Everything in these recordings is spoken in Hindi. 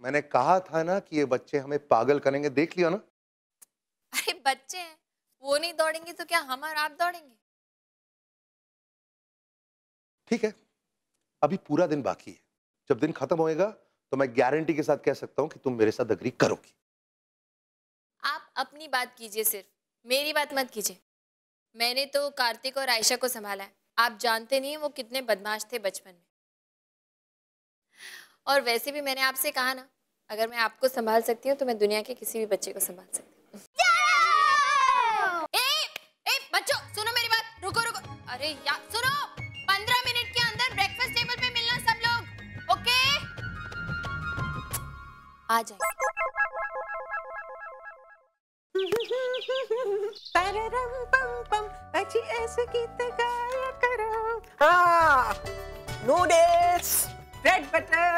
मैंने कहा था ना कि ये बच्चे हमें पागल करेंगे, देख लिया ना। अरे बच्चे हैं, वो नहीं दौड़ेंगे तो क्या हम और आप दौड़ेंगे? ठीक है, अभी पूरा दिन बाकी है। जब दिन खत्म होएगा तो मैं गारंटी के साथ कह सकता हूं कि तुम मेरे साथ अग्री करोगी। आप अपनी बात कीजिए, सिर्फ मेरी बात मत कीजिए। मैंने तो कार्तिक और आयशा को संभाला है। आप जानते नहीं वो कितने बदमाश थे बचपन में। और वैसे भी मैंने आपसे कहा ना, अगर मैं आपको संभाल सकती हूँ तो मैं दुनिया के किसी भी बच्चे को संभाल सकती हूँ। बच्चों सुनो मेरी बात, रुको रुको। अरे यार सुनो, 15 मिनट के अंदर ब्रेकफास्ट टेबल पे मिलना सब लोग, ओके? आ जाए। Noodles, bread butter.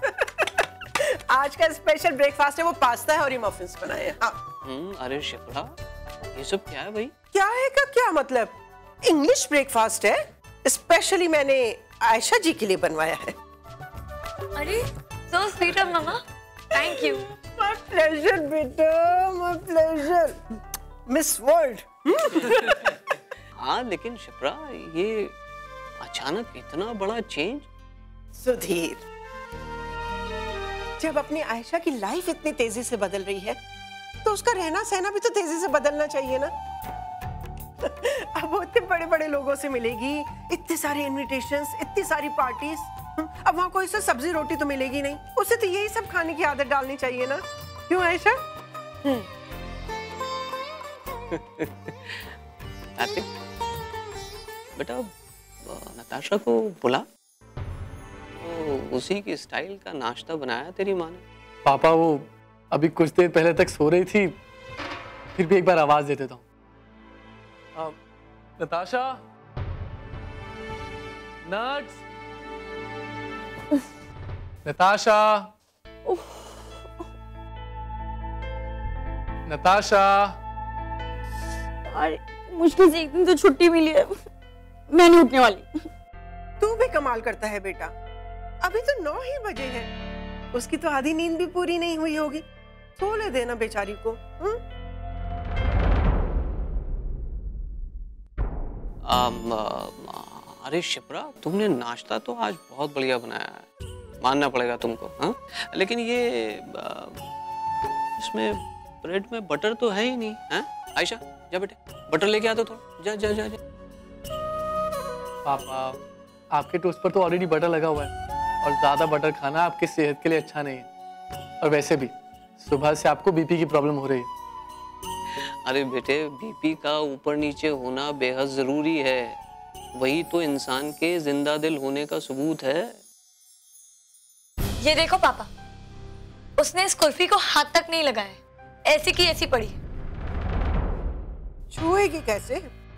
आज का स्पेशल ब्रेकफास्ट है वो पास्ता है और ये मफिन्स बनाए हैं। हाँ। अरे शिप्रा, ये सब क्या है भाई? क्या है का क्या मतलब? इंग्लिश ब्रेकफास्ट है, स्पेशली मैंने आयशा जी के लिए बनवाया है। अरे so sweet of mamma, thank you. My pleasure बेटा, माय प्लेजर। Miss world. हाँ लेकिन शिप्रा, ये अचानक इतना बड़ा चेंज? सुधीर, जब अपनी आयशा की लाइफ इतनी तेजी से बदल रही है तो उसका रहना सहना भी तो तेजी से बदलना चाहिए ना। अब वो इतने बड़े बड़े लोगों से मिलेगी, इतने सारे इनविटेशंस, इतनी सारी पार्टीज। अब वहाँ कोई से सब्जी रोटी तो मिलेगी नहीं, उसे तो यही सब खाने की आदत डालनी चाहिए ना। क्यों आयशा? बेटा, नताशा को बुला, तो उसी की स्टाइल का नाश्ता बनाया तेरी माँ ने। पापा वो अभी कुछ देर पहले तक सो रही थी, फिर भी एक बार आवाज दे देता हूँ। Natasha, nuts, Natasha, Natasha. अरे मुश्किल से एक दिन तो छुट्टी मिली है, मैं नहीं उठने वाली। तू भी कमाल करता है बेटा, अभी तो 9 ही बजे हैं, उसकी तो आधी नींद भी पूरी नहीं हुई होगी। सो ले देना बेचारी को। अरे शिप्रा, तुमने नाश्ता तो आज बहुत बढ़िया बनाया है, मानना पड़ेगा तुमको। हाँ, लेकिन ये इसमें ब्रेड में बटर तो है ही नहीं। हैं आयशा, जा बेटे बटर लेके आ दो थोड़ा, जा जा जा जा। पापा, आपके टोस्ट पर तो ऑलरेडी बटर लगा हुआ है और ज्यादा बटर खाना आपकी सेहत के लिए अच्छा नहीं है। और वैसे भी सुबह से आपको बीपी की प्रॉब्लम हो रही है। अरे बेटे, बीपी का ऊपर नीचे होना बेहद जरूरी है, वही तो इंसान के जिंदा दिल होने का सबूत है। ये देखो पापा, उसने इस कुल्फी को हाथ तक नहीं लगाया, ऐसी की ऐसी पड़ी। छुएगी कैसे?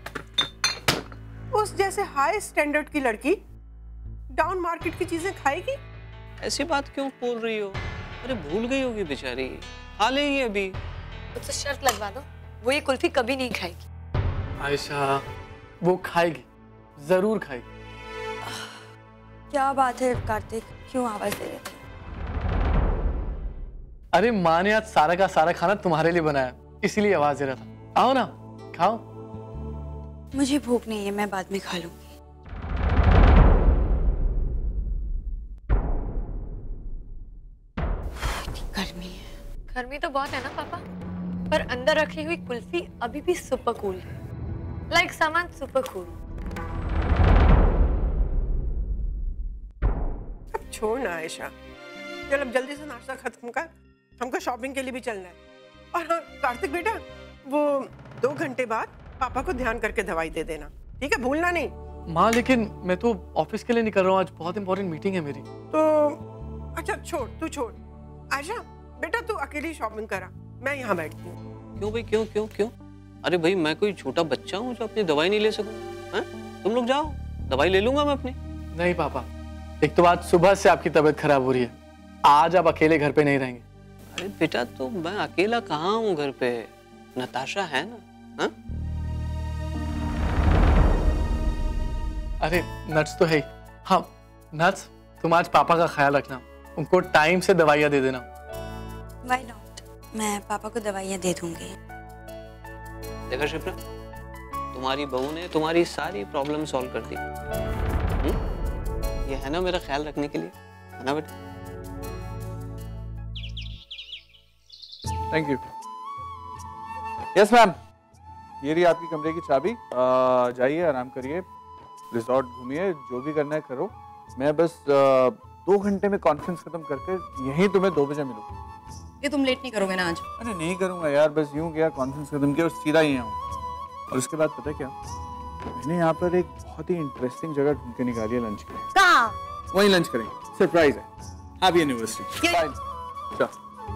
उस जैसे हाई स्टैंडर्ड की लड़की डाउन मार्केट की चीजें खाएगी? ऐसी बात क्यों बोल रही हो? अरे भूल गई होगी बेचारी, खा लेगी अभी। उससे शर्त लगवा दो, वो ये कुल्फी कभी नहीं खाएगी। आयशा, वो खाएगी, जरूर खाएगी। क्या बात है कार्तिक, क्यों आवाज दे रहे थे? अरे माँ ने आज सारा का सारा खाना तुम्हारे लिए बनाया, इसीलिए आवाज दे रहा था। आओ ना, खाओ। मुझे भूख नहीं है, मैं बाद में खा लूंगी। गर्मी है। गर्मी तो बहुत है ना पापा, पर अंदर रखी हुई कुल्फी अभी भी सुपर कूल है, लाइक सामान सुपर कूल। अब छोड़ ना आयशा, चल अब जल्दी से नाश्ता खत्म कर, हमको शॉपिंग के लिए भी चलना है। और हाँ कार्तिक बेटा, वो 2 घंटे बाद पापा को ध्यान करके दवाई दे देना, ठीक है? भूलना नहीं। माँ लेकिन मैं तो ऑफिस के लिए निकल रहा हूँ, आज बहुत इंपॉर्टेंट मीटिंग है मेरी। तो अच्छा छोड़, तू छोड़। आयशा बेटा, तू अकेली शॉपिंग करा, मैं यहाँ बैठती हूँ। क्यों भाई, क्यों क्यों क्यों? अरे भाई, मैं कोई छोटा बच्चा हूँ जो अपनी दवाई नहीं ले सकूँ? तुम लोग जाओ, दवाई ले लूंगा मैं अपनी। नहीं पापा, एक तो बात सुबह से आपकी तबीयत खराब हो रही है, आज आप अकेले घर पे नहीं रहेंगे। अरे बेटा, तो मैं अकेला कहाँ हूँ घर पे, नताशा है ना। हा? अरे नट्स तो है ही। हाँ नट्स, तुम आज पापा का ख्याल रखना, उनको टाइम से दवाइयाँ दे देना, व्हाई नॉट, मैं पापा को दवाइयाँ दे दूंगी। देखा शिप्रा, तुम्हारी बहू ने तुम्हारी सारी प्रॉब्लम सॉल्व कर दी। ये है ना मेरा ख्याल रखने के लिए, है ना बेटा? Thank you. यस मैम, ये रही आपकी कमरे की चाबी। जाइए, आराम करिए, रिजॉर्ट घूमिए, जो भी करना है करो। मैं बस 2 घंटे में कॉन्फ्रेंस खत्म करके यहीं तुम्हें 2 बजे मिलूंगा। ये तुम लेट नहीं करोगे ना आज? अरे नहीं करूंगा यार, बस यूं गया, कॉन्फ्रेंस खत्म किया और सीधा ही आऊँ। और उसके बाद पता है क्या, मैंने यहाँ पर एक बहुत ही इंटरेस्टिंग जगह ढूंढ के निकाली है लंच के लिए। कहाँ? वहीं लंच करेंगे, सरप्राइज है। Happy anniversary. बाय। चल।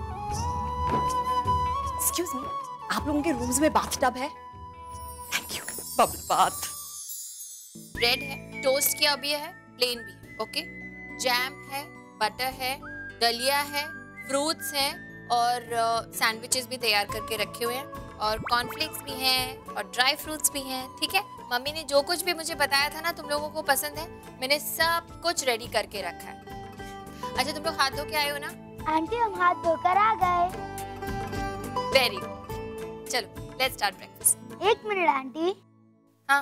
एक्सक्यूज मी, आप लोगों के रूम्स में बाथटब है? Thank you. Bubble bath. Bread है, टोस्ट किया भी है, प्लेन भी है, ओके? जैम है, बटर है, दलिया है, फ्रूट्स हैं और सैंडविचेस भी तैयार करके रखे हुए हैं और कॉर्नफ्लेक्स भी हैं और ड्राई फ्रूट्स भी हैं, ठीक है? मम्मी ने जो कुछ भी मुझे बताया था ना तुम लोगों को पसंद है, मैंने सब कुछ रेडी करके रखा है। अच्छा, तुम लोग हाथ धो के आए हो ना? आंटी हम हाथ धोकर आ गए। वेरी गुड, चलो let's start breakfast. 1 minute aunty. हाँ,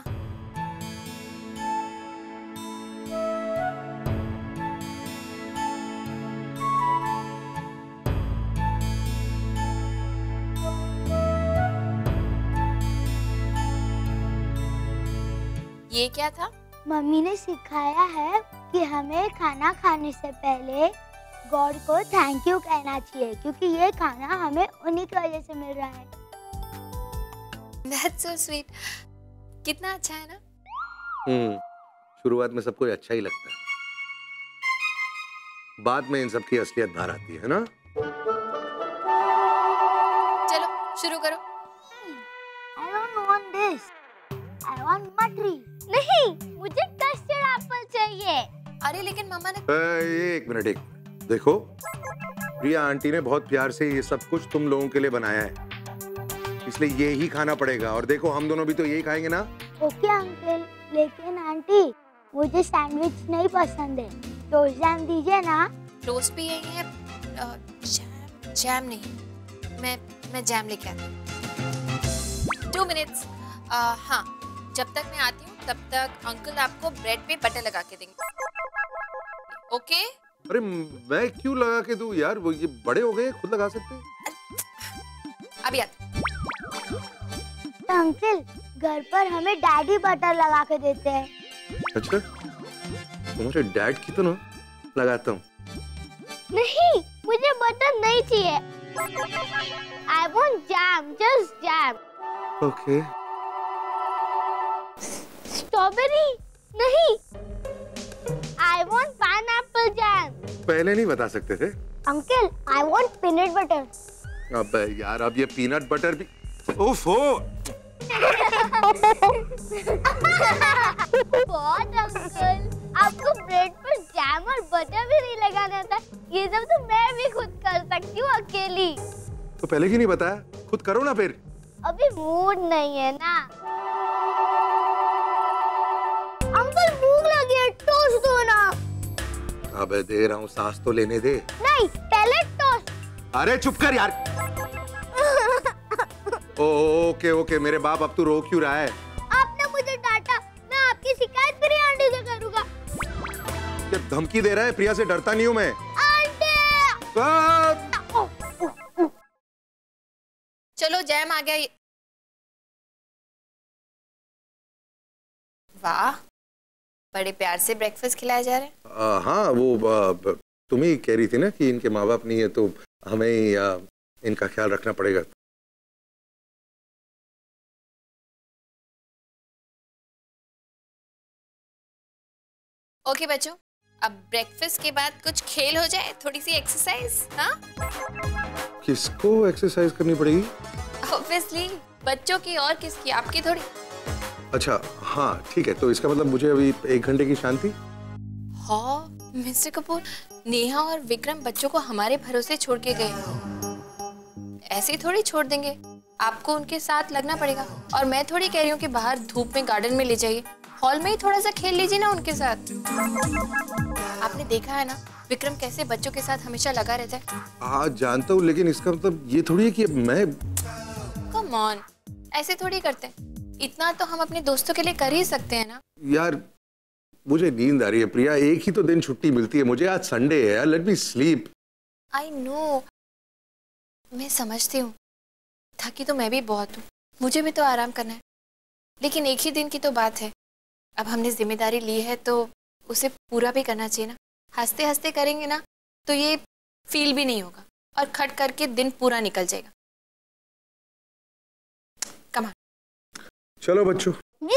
ये क्या था? मम्मी ने सिखाया है कि हमें खाना खाने से पहले गॉड को थैंक यू कहना चाहिए, क्योंकि ये खाना हमें उन्हीं की वजह से मिल रहा है। That's so sweet. कितना अच्छा है ना? शुरुआत में सबको अच्छा ही लगता है, बाद में इन सब की असलियत बाहर आती है ना? चलो शुरू करो। I don't want this. I want मटरी। नहीं, मुझे कस्टर्ड एप्पल चाहिए। अरे लेकिन मम्मा ने एक मिनट, देखो प्रिया आंटी ने बहुत प्यार से ये सब कुछ तुम लोगों के लिए बनाया है, इसलिए ये ही खाना पड़ेगा। और देखो हम दोनों भी तो यही खाएंगे ना? ओके अंकल, लेकिन आंटी मुझे सैंडविच नहीं पसंद है, टोस्ट जैम दीजिए ना। टोस्ट भी यही है, जैम नहीं, मैं जैम लेके आती हूँ। 2 मिनट्स। हाँ, जब तक मैं आती हूँ तब तक अंकल आपको ब्रेड पे बटर लगा के देंगे, ओके? अरे मैं क्यों लगा के दूं यार, वो ये बड़े हो गए, खुद लगा सकते हैं। अभी आते। अंकल, घर पर हमें डैडी बटर लगा के देते हैं। अच्छा, तुम्हारे डैड की तो ना लगाता हूँ। नहीं, मुझे बटर नहीं चाहिए। I want jam, just jam. Okay. Strawberry नहीं, I want pineapple jam. पहले नहीं बता सकते थे? Uncle, I want peanut butter. अब यार, अब ये पीनट बटर भी, ओफो। बहुत अंकल, आपको ब्रेड पर जैम और बटर भी नहीं लगाना था। ये सब तो मैं भी खुद कर सकती हूँ अकेली। तो पहले क्यों नहीं बताया? खुद करो ना फिर। अभी मूड नहीं है ना। अंकल भूख लगी है, टोस्ट दो ना। अबे दे रहा हूँ, सांस तो लेने दे। नहीं, पहले टोस्ट। अरे चुप कर यार। ओके ओके, मेरे बाप, अब तू रो क्यों रहा है? आपने मुझे डांटा, मैं आपकी शिकायत प्रिया आंटी से करूंगा। ये धमकी दे रहा है? प्रिया से डरता नहीं हूँ मैं। आंटी! चलो जैम आ गया। वाह, बड़े प्यार से ब्रेकफास्ट खिलाया जा रहा है। हाँ, वो तुम ही कह रही थी ना कि इनके माँ बाप नहीं है तो हमें इनका ख्याल रखना पड़ेगा। ओके बच्चों, अब ब्रेकफास्ट के बाद कुछ खेल हो जाए, थोड़ी सी एक्सरसाइज। हाँ, किसको एक्सरसाइज करनी पड़ेगी? ऑब्वियसली बच्चों की, और किसकी, आपकी थोड़ी। अच्छा हाँ ठीक है, तो इसका मतलब मुझे अभी 1 घंटे की शांति। हाँ मिस्टर कपूर, नेहा और विक्रम बच्चों को हमारे भरोसे छोड़ के गए, ऐसे ही थोड़ी छोड़ देंगे। आपको उनके साथ लगना पड़ेगा। और मैं थोड़ी कह रही हूँ कि बाहर धूप में गार्डन में ले जाइए, हॉल में ही थोड़ा सा खेल लीजिए ना उनके साथ। आपने देखा है ना, विक्रम कैसे बच्चों के साथ हमेशा लगा रहता है। हाँ जानता हूँ, लेकिन इसका मतलब ये थोड़ी है कि अब मैं। कम ऑन, ऐसे थोड़ी करते हैं। इतना तो हम अपने दोस्तों के लिए कर ही सकते हैं ना। यार मुझे नींद आ रही है प्रिया, एक ही तो दिन छुट्टी मिलती है मुझे, आज संडे है यार, let me sleep. I know, मैं समझती हूँ, थकी तो मैं भी बहुत हूँ, मुझे भी तो आराम करना है, लेकिन एक ही दिन की तो बात है। अब हमने जिम्मेदारी ली है तो उसे पूरा भी करना चाहिए ना। हंसते हंसते करेंगे ना तो ये फील भी नहीं होगा और खट करके दिन पूरा निकल जाएगा। Come on. चलो बच्चों।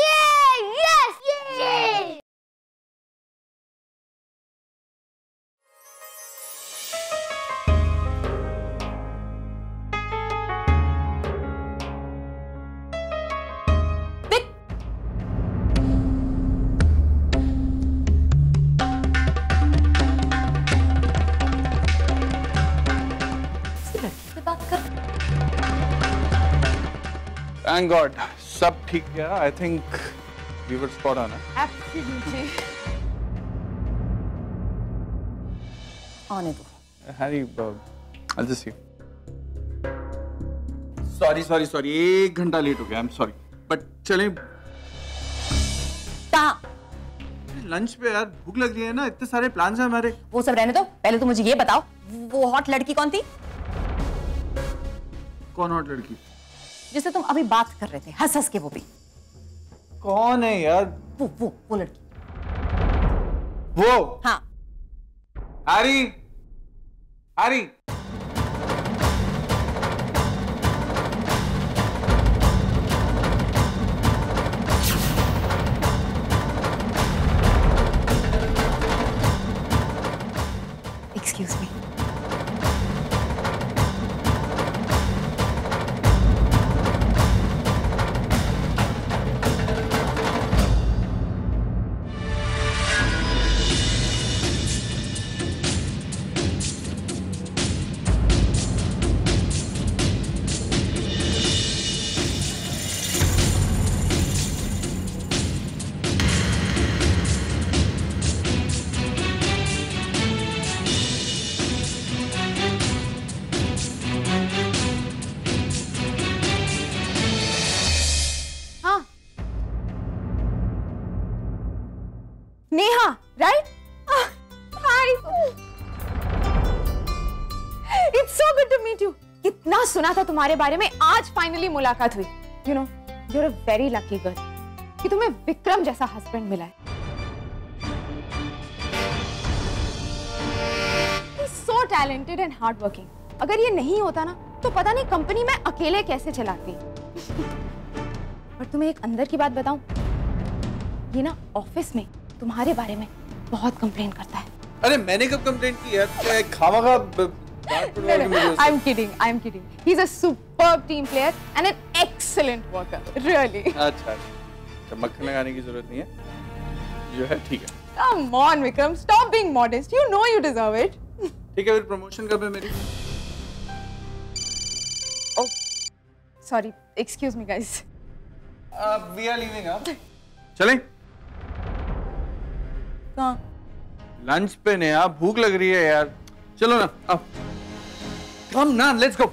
Thank God, सब ठीक गया। I think we were spot on. Absolutely. आने दो। Harry, I'll just see. Sorry. 1 घंटा लेट हो गया। I'm sorry. But चलें। कहाँ? लंच पे यार, भूख लग रही है ना, इतने सारे प्लान्स हैं हमारे। वो सब रहने दो, पहले तो मुझे ये बताओ, वो हॉट लड़की कौन थी? कौन हॉट लड़की? जिससे तुम अभी बात कर रहे थे, हंस हंस के। वो भी कौन है यार? वो लड़की। वो? हाँ। Harry. Excuse me. Neha, right? Hi, it's so good to meet you. कितना सुना था तुम्हारे बारे में, आज फाइनली मुलाकात हुई। You know, you are a very lucky girl कि तुम्हें विक्रम जैसा हस्बैंड मिला है। He is so talented and hard working. अगर ये नहीं होता ना तो पता नहीं कंपनी में अकेले कैसे चलाती। पर तुम्हें एक अंदर की बात बताऊं, ये ना ऑफिस में तुम्हारे बारे में बहुत कंप्लेन करता है। अरे मैंने कब कंप्लेन की यार? खामखा I'm kidding. He's a superb team player and an excellent worker, really. अच्छा, मक्खन लगाने की जरूरत नहीं है, जो है ठीक है। Come on, Vikram, stop being modest. You know you deserve it. ठीक है, फिर प्रमोशन कब है मेरी? Oh, sorry. Excuse me, guys. We are leaving, हाँ? चलें? कहाँ? लंच पे नेहा, भूख लग रही है यार। चलो ना, अब। Come ना, let's go.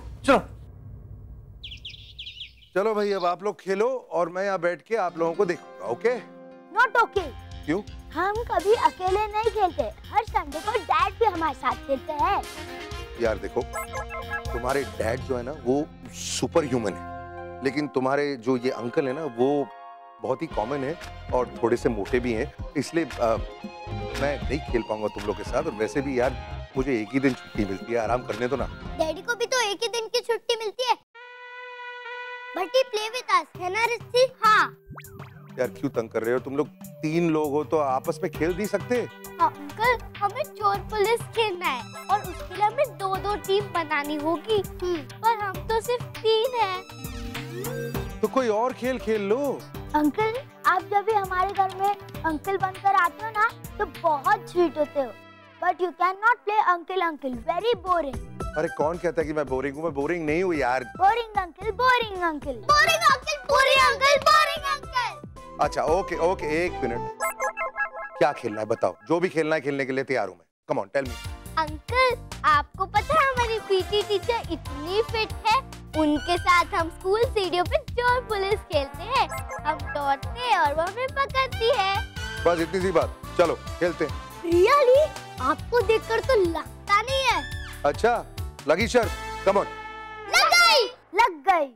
चलो भाई, अब आप लोग खेलो और मैं यहाँ बैठ के आप लोगों को देखूंगा, ओके? Not okay. क्यों? हम कभी अकेले नहीं खेलते, हर संडे को डैड भी हमारे साथ खेलते हैं। यार देखो, तुम्हारे डैड जो है ना वो सुपर ह्यूमन है, लेकिन तुम्हारे जो ये अंकल है ना वो बहुत ही कॉमन है और थोड़े से मोटे भी हैं, इसलिए मैं नहीं खेल पाऊंगा तुम लोग के साथ। और वैसे भी यार मुझे एक ही दिन छुट्टी मिलती है, आराम करने दो ना। डैडी को भी तो एक ही दिन की छुट्टी मिलती है। But he play with us, है ना रिश्ती? हाँ। यार क्यों तंग कर रहे हो? तुम लोग 3 लोग हो तो आपस में खेल नहीं सकते? अंकल, हमें चोर पुलिस खेलना है और उसके लिए हमें 2-2 टीम बनानी होगी। पर हम तो सिर्फ 3 हैं। तो कोई और खेल खेल लो। अंकल, आप जब भी हमारे घर में अंकल बनकर आते हो ना तो बहुत स्वीट होते हो। But you can not play uncle, very boring. अरे कौन कहता है कि मैं बोरिंग हूँ? मैं बोरिंग नहीं हूँ यार। Boring uncle, boring uncle, boring uncle, boring uncle, boring uncle. अच्छा ओके, एक मिनट, क्या खेलना है बताओ? जो भी खेलना है खेलने के लिए तैयार हूँ मैं। Come on tell me. Uncle, आपको पता है हमारी पीटी टीचर इतनी फिट है, उनके साथ हम स्कूल सीढ़ियों पे चोर पुलिस खेलते हैं। हम दौड़ते हैं और वो हमें पकड़ती है। बस इतनी सी बात, चलो खेलते हैं। रियली? आपको देखकर तो लगता नहीं है। अच्छा, लगी शर्त, कम ऑन। लग गई, लग गई।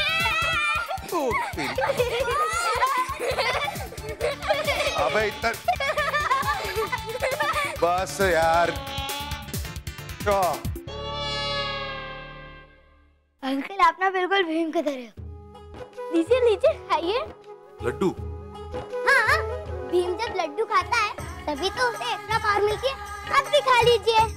अबे इतना बस यार। अंकल, आप ना बिल्कुल भीम की तरह हो। लीजिए लीजिए, खाइए। लड्डू? हाँ, भीम जब लड्डू खाता है तभी तो उसे एक्स्ट्रा पावर मिलती है। आप भी खा लीजिए।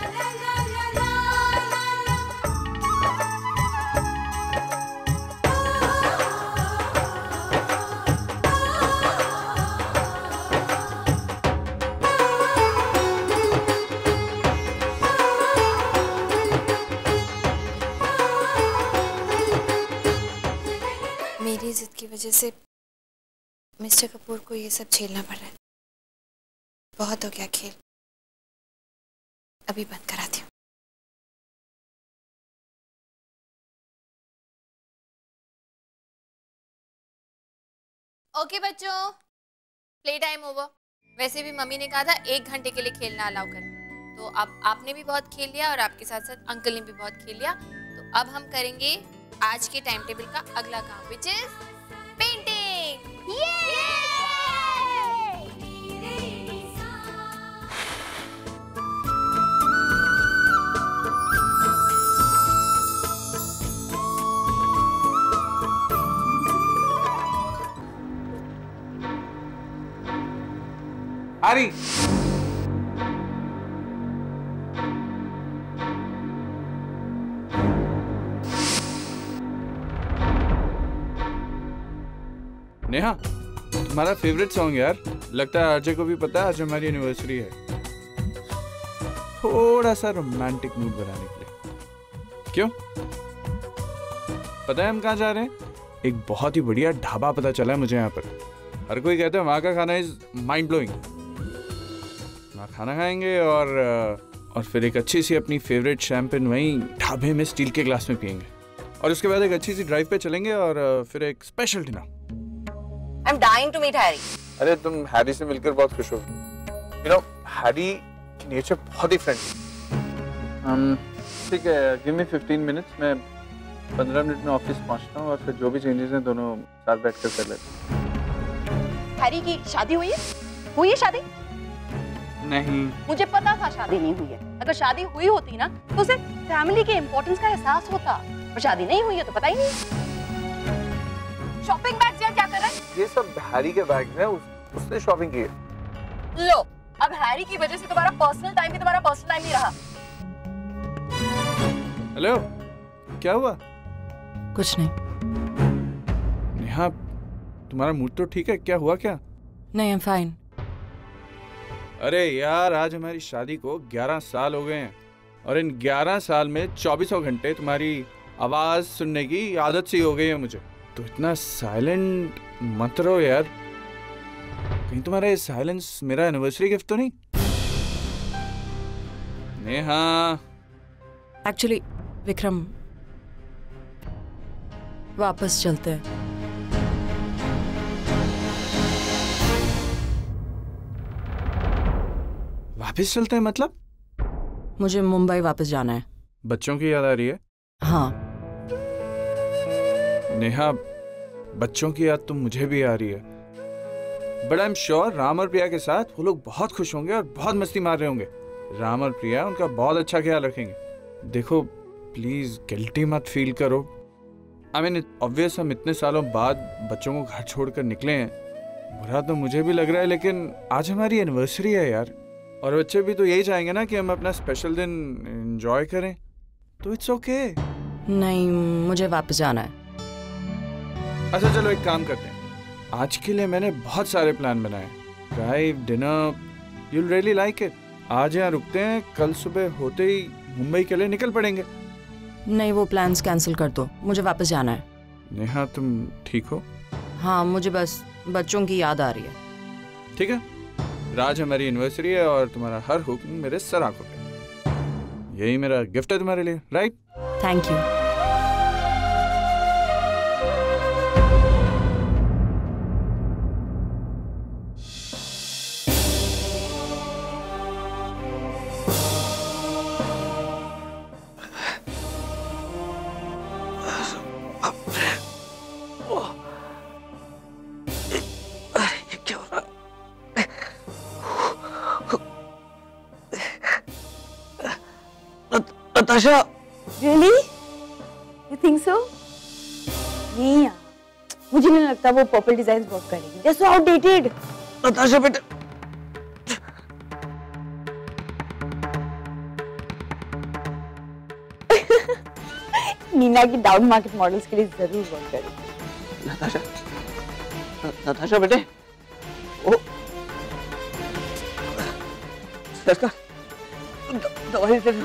मेरी जिद की वजह से मिस्टर कपूर को ये सब झेलना पड़ रहा है। बहुत हो गया खेल, अभी बंद कराती हूँ। ओके बच्चों, प्ले टाइम ओवर। वैसे भी मम्मी ने कहा था 1 घंटे के लिए खेलना अलाउ कर, तो अब आपने भी बहुत खेल लिया और आपके साथ साथ अंकल ने भी बहुत खेल लिया। तो अब हम करेंगे आज के टाइम टेबल का अगला काम, which is painting. Harry, Neha, तुम्हारा फेवरेट सॉन्ग यार। लगता है आरजे को भी पता है आज हमारी एनिवर्सरी है। थोड़ा सा रोमांटिक मूड बनाने के लिए। क्यों? पता है हम कहाँ जा रहे हैं? एक बहुत ही बढ़िया ढाबा पता चला है मुझे यहाँ पर। हर कोई कहता है वहाँ का खाना इज माइंड ब्लोइंग। वहाँ खाना खाएंगे और फिर एक अच्छी सी अपनी फेवरेट शैंपेन वहीं ढाबे में स्टील के ग्लास में पियेंगे। और उसके बाद एक अच्छी सी ड्राइव पे चलेंगे और फिर एक special dinner. I'm dying to meet Harry. अरे तुम हैरी से मिलकर बहुत खुश हो। You know, हैरी की नेचर बहुत ही फ्रेंडली। ठीक है, give me 15 minutes, मैं 15 मिनट में ऑफिस पहुंचता हूँ और फिर जो भी चेंजेस हैं दोनों साथ बैठकर कर लेते हैं। हैरी की शादी हुई है? हुई है शादी? नहीं। मुझे पता था शादी नहीं हुई है। अगर शादी हुई होती ना तो उसे फैमिली के इम्पोर्टेंस का एहसास होता, पर शादी नहीं हुई है तो पता ही नहीं। शॉपिंग बैग्स यार क्या कर रहा है? ये सब हैरी के बैग्स हैं, उसने शॉपिंग की है। लो, अब हैरी की वजह से तुम्हारा पर्सनल टाइम भी तुम्हारा पर्सनल टाइम नहीं रहा। हेलो, क्या हुआ? कुछ नहीं। नेहा, तुम्हारा मूड तो ठीक है, क्या हुआ क्या? नहीं, आई एम फाइन। अरे यार, आज हमारी शादी को 11 साल हो गए हैं और इन 11 साल में 24 घंटे तुम्हारी आवाज सुनने की आदत सी हो गई है मुझे। तो इतना साइलेंट मत रहो यार। कहीं तुम्हारा ये साइलेंस मेरा एनिवर्सरी गिफ्ट तो नहीं? नेहा। एक्चुअली विक्रम, वापस चलते हैं। वापस चलते हैं मतलब? मुझे मुंबई वापस जाना है। बच्चों की याद आ रही है? हाँ। नेहा, बच्चों की याद तो मुझे भी आ रही है। But I am sure Ram और प्रिया के साथ वो लोग बहुत खुश होंगे और बहुत मस्ती मार रहे होंगे। राम और प्रिया उनका बहुत अच्छा ख्याल रखेंगे। देखो प्लीज गिल्टी मत फील करो। आई मीन ऑब्वियस हम इतने सालों बाद बच्चों को घर छोड़कर निकले हैं, बुरा तो मुझे भी लग रहा है, लेकिन आज हमारी एनिवर्सरी है यार। और बच्चे भी तो यही चाहेंगे ना कि हम अपना स्पेशल दिन एंजॉय करें, तो इट्स ओके। नहीं, मुझे वापस जाना है। अच्छा चलो एक काम करते हैं, आज के लिए मैंने बहुत सारे प्लान बनाए। Drive, dinner, you'll really like it। आज यहाँ रुकते हैं, कल सुबह होते ही मुंबई के लिए निकल पड़ेंगे। नहीं, वो प्लान्स कैंसिल कर दो, मुझे वापस जाना है। नेहा तुम ठीक हो? हाँ, मुझे बस बच्चों की याद आ रही है। ठीक है, आज हमारी एनिवर्सरी है और तुम्हारा हर हुक्म मेरे सर आंखों पे। यही मेरा गिफ्ट है तुम्हारे लिए, right? Thank you. Natasha, really? You think so? नहीं यार, मुझे नहीं लगता वो पर्पल डिजाइन वर्क करेगी। They're so outdated. नताशा बेटा, नीना की डाउन मार्केट मॉडल्स के लिए जरूर वर्क करेगी। नताशा बेटे, ओ सरकार, दवाई देना।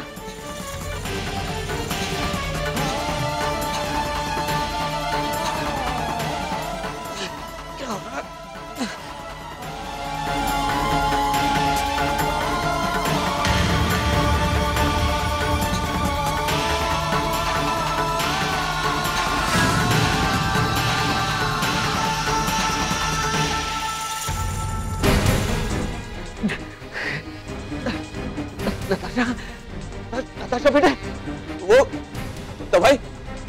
नताशा बेटे, वो दवाई।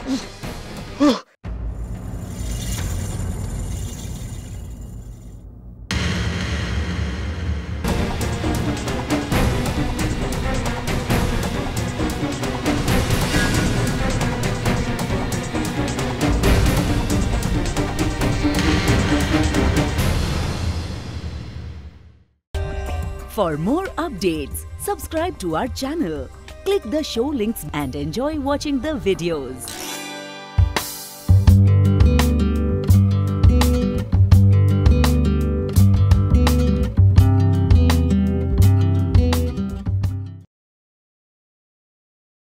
For more updates, subscribe to our channel, click the show links and enjoy watching the videos.